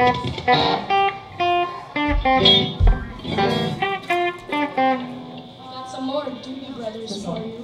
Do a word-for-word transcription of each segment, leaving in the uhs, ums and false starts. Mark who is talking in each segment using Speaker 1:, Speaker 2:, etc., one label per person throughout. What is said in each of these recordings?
Speaker 1: Got some more Doobie Brothers for you.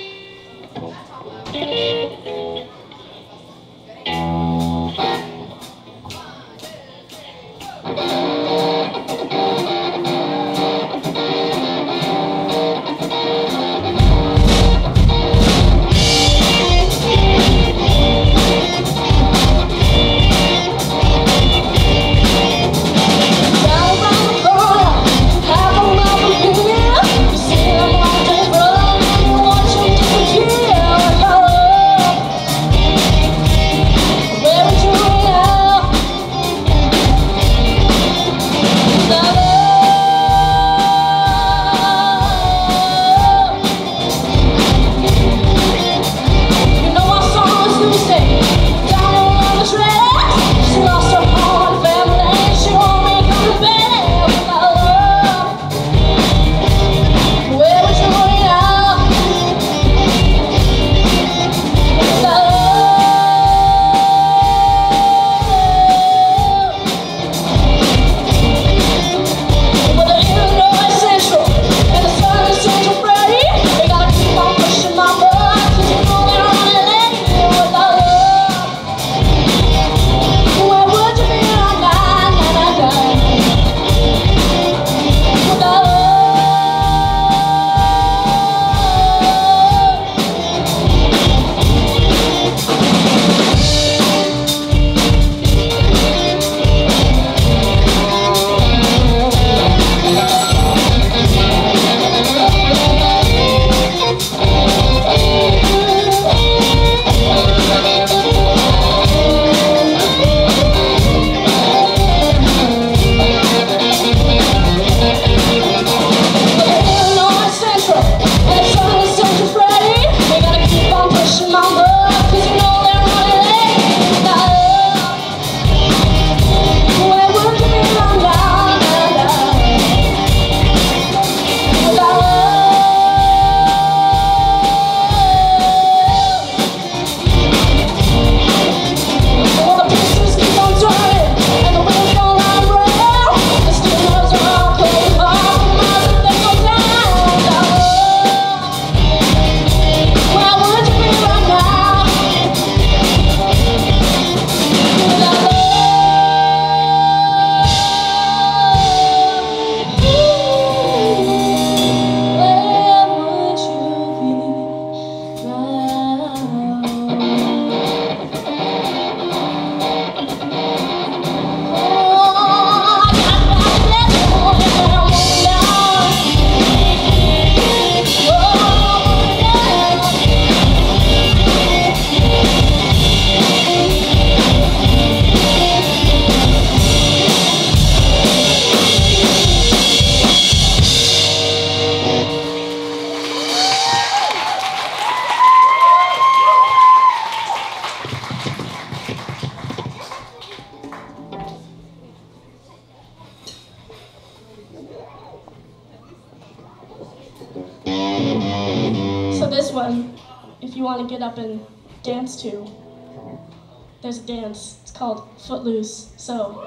Speaker 1: So this one, if you want to get up and dance to, there's a dance. It's called Footloose. So.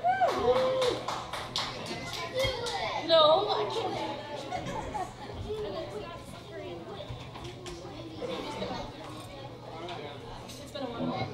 Speaker 1: No, I can't. It's been a while.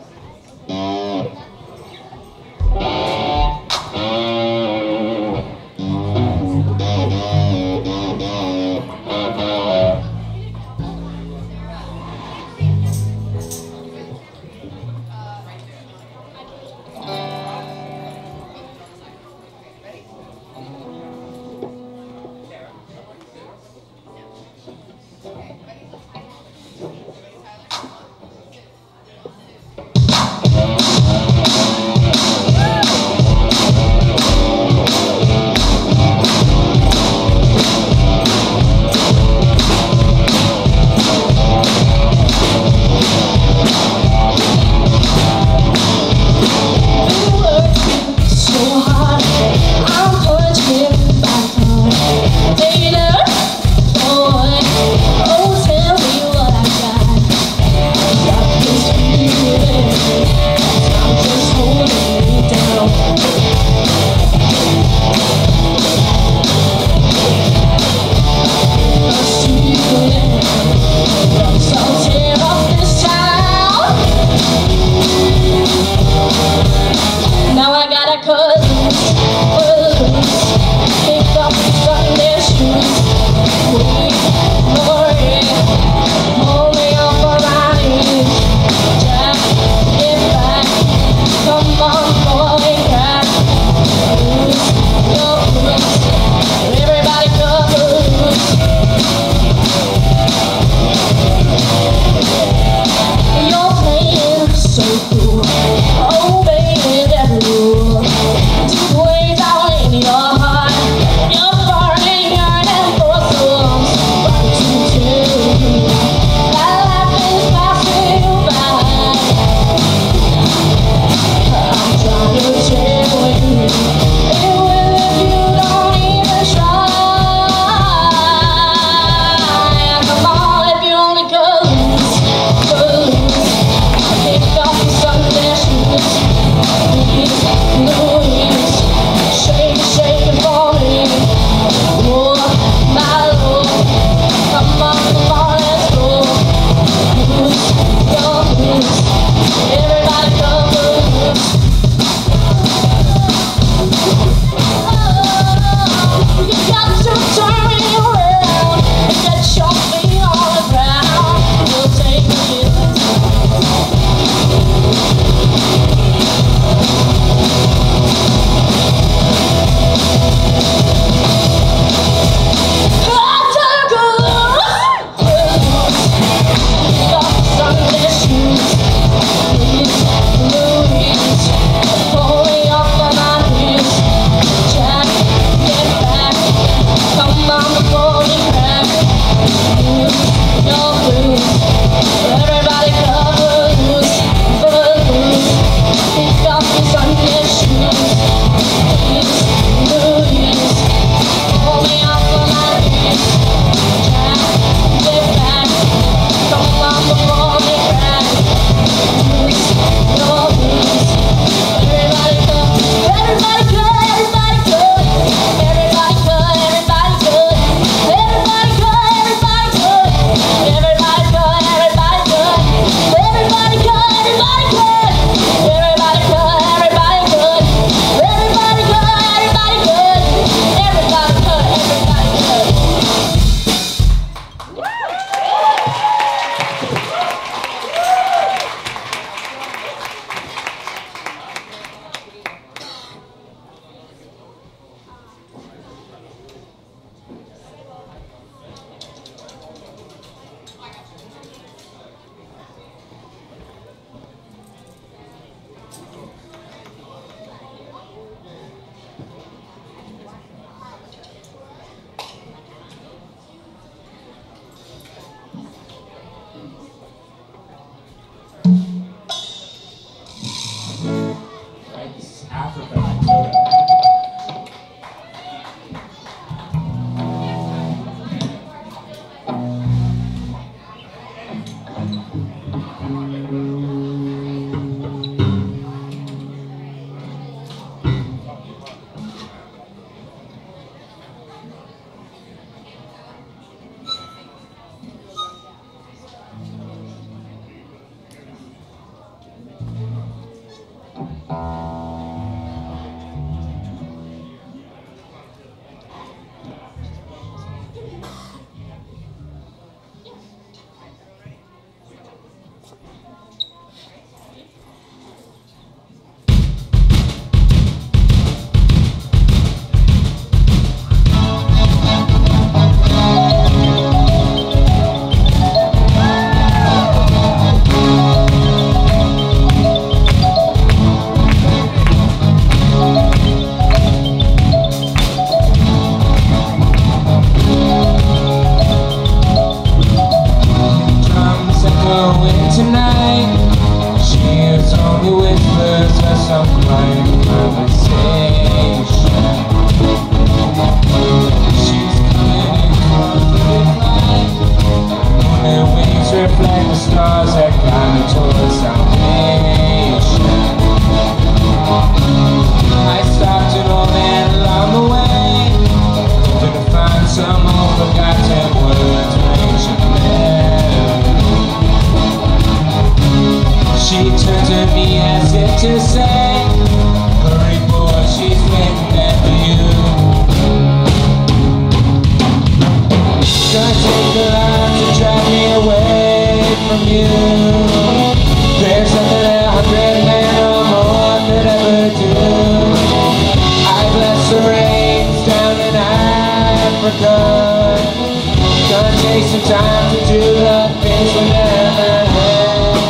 Speaker 2: from you. There's nothing a hundred men or more could ever do. I bless the rains down in Africa. Gonna take some time to do the things we never had.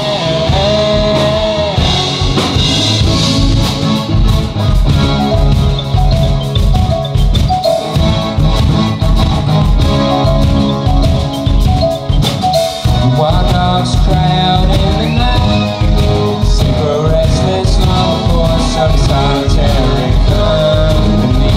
Speaker 2: Wild dogs cry out in the night, cigarettes restless long for some solitary company.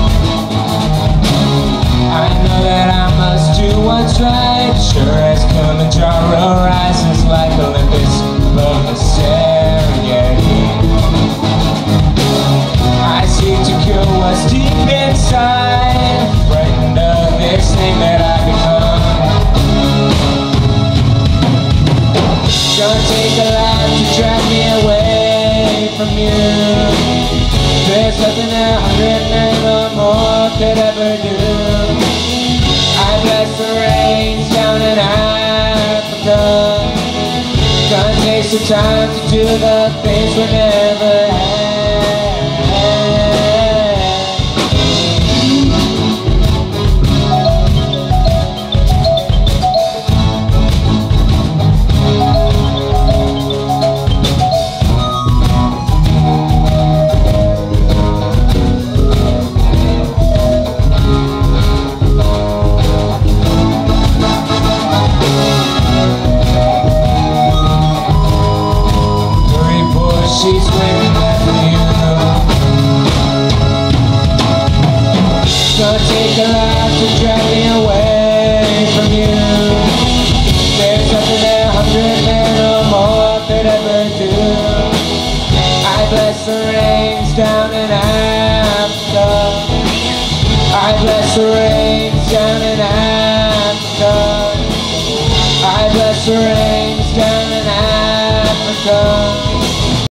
Speaker 2: I know that I must do what's right, sure as Kilimanjaro rises like Olympus above the Serengeti. I seek to kill what's deep inside, frightened of this thing that I become. Gonna take a life to drag me away from you. There's nothing a hundred men or more could ever do. I bless the rains down in Africa. Gonna take some time to do the things we never had. She's waiting there for you. Gonna take a life to drag me away from you. There's nothing that a hundred men or more could ever do. I bless the rains down in Africa. I bless the rains down in Africa. I bless the rains down in Africa.